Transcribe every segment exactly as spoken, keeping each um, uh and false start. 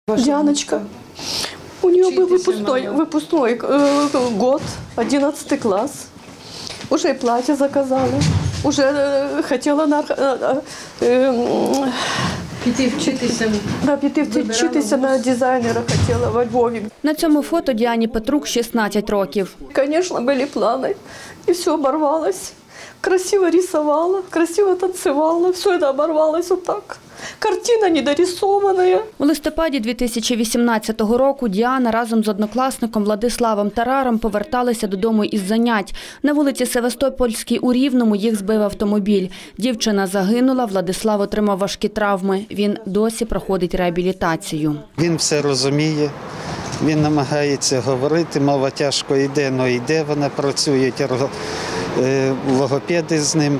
Дианочка. У нее был выпускной, выпускной э, год, одиннадцатый класс. Уже и платье заказала. Уже э, хотела на... Э, э, Піти вчитися. Да, піти вчитися на дизайнера хотела во Львові. На цьому фото Діані Петрук шістнадцять років. Конечно, были планы, и все оборвалось. Красиво рисовала, красиво танцевала, все это оборвалось вот так. Картина недорисованная. У листопаді дві тисячі вісімнадцятого року Діана разом з однокласником Владиславом Тараром поверталися додому із занять. На вулиці Севастопольській у Рівному їх збив автомобіль. Дівчина загинула, Владислав отримав важкі травми. Він досі проходить реабілітацію. Він все розуміє, він намагається говорити, мова тяжко йде, але йде, вона працює, логопеди з ним,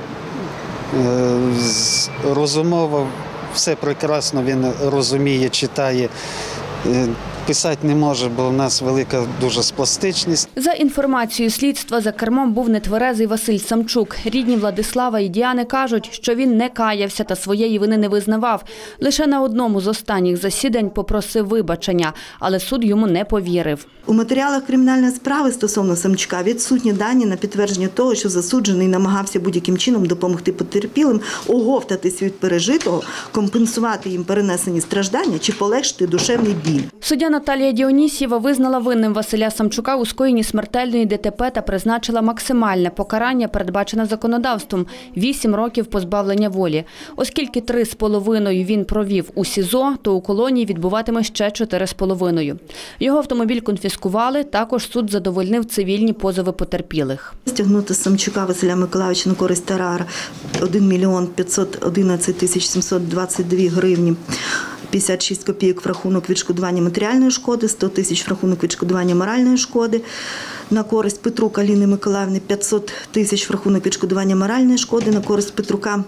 розумово. Все прекрасно, він розуміє, читає, писати не може, бо в нас велика дуже спластичність. За інформацією слідства, за кермом був нетверезий Василь Самчук. Рідні Владислава і Діани кажуть, що він не каявся та своєї вини не визнавав. Лише на одному з останніх засідань попросив вибачення, але суд йому не повірив. У матеріалах кримінальної справи стосовно Самчука відсутні дані на підтвердження того, що засуджений намагався будь-яким чином допомогти потерпілим оговтатись від пережитого, компенсувати їм перенесені страждання чи полегшити душевний біль. Суддя Наталія Діонісєва визнала винним Василя Самчука у скоєнні смертельної ДТП та призначила максимальне покарання, передбачене законодавством – вісім років позбавлення волі. Оскільки три з половиною він провів у СІЗО, то у колонії відбуватиме ще чотири з половиною. Його автомобіль конфіскували, також суд задовольнив цивільні позови потерпілих. Стягнути з Самчука Василя Миколайовича на користь Тарара один мільйон п'ятсот одинадцять тисяч сімсот двадцять дві гривні. п'ятдесят шість копійок в рахунок відшкодування матеріальної шкоди, сто тисяч в рахунок відшкодування моральної шкоди. На користь Петрук Аліни Миколаївни п'ятсот тисяч в рахунок відшкодування моральної шкоди. На користь Петрука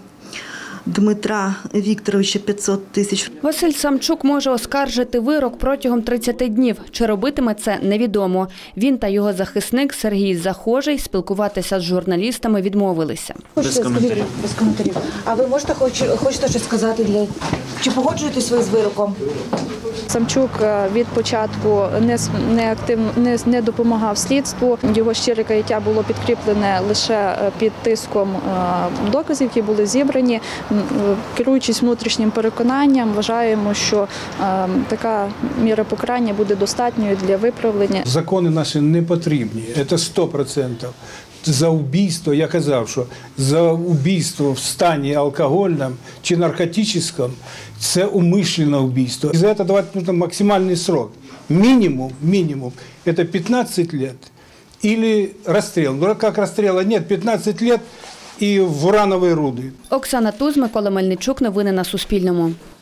Дмитра Вікторовича п'ятсот тисяч. Василь Самчук може оскаржити вирок протягом тридцяти днів. Чи робитиме це, невідомо. Він та його захисник Сергій Захожий спілкуватися з журналістами відмовилися. Без коментарів. Без коментарів. А ви можете хоч, хочете щось сказати? Для... Чи погоджуєтесь ви з вироком? Самчук від початку не, не, активно, не, не допомагав слідству. Його щире каяття було підкріплене лише під тиском доказів, які були зібрані. Керуючись внутрішнім переконанням, вважаємо, що така міра покарання буде достатньою для виправлення. Закони наші не потрібні, це сто відсотків. За вбивство, я казав, що за вбивство в стані алкогольному чи наркотичному – це умисленне вбивство. І за це давати ну, максимальний срок. Мінімум, мінімум – це п'ятнадцять років або розстріл. Ну, як розстрілу нет, п'ятнадцять років і в урановій руді. Оксана Туз, Микола Мельничук. Новини на Суспільному.